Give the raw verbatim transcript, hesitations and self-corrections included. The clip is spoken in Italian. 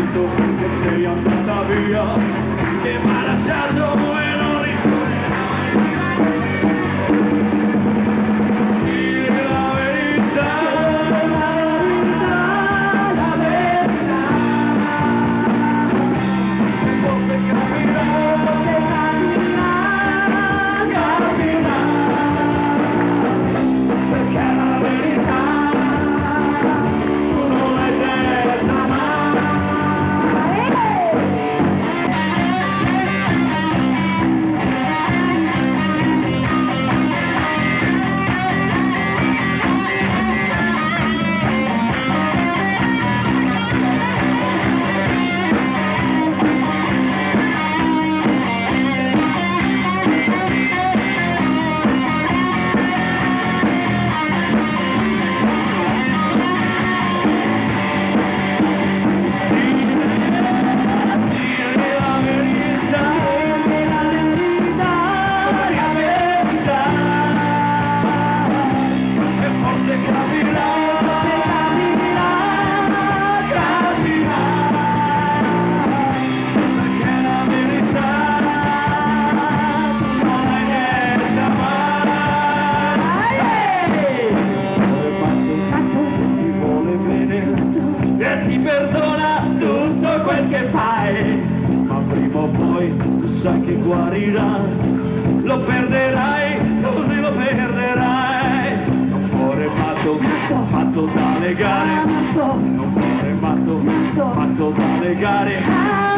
matto perché sei andata via, che mi ha lasciato e non ritornerai. Dire la verità, la verità, la verità. E forse capirà, forse capirà, capirà. Perché la verità non è eterna mai. Ti perdona tutto quel che fai, ma prima o poi tu sai che guarirà, lo perderai, così lo perderai. Non cuore matto, fatto da legare, non cuore matto, fatto da legare.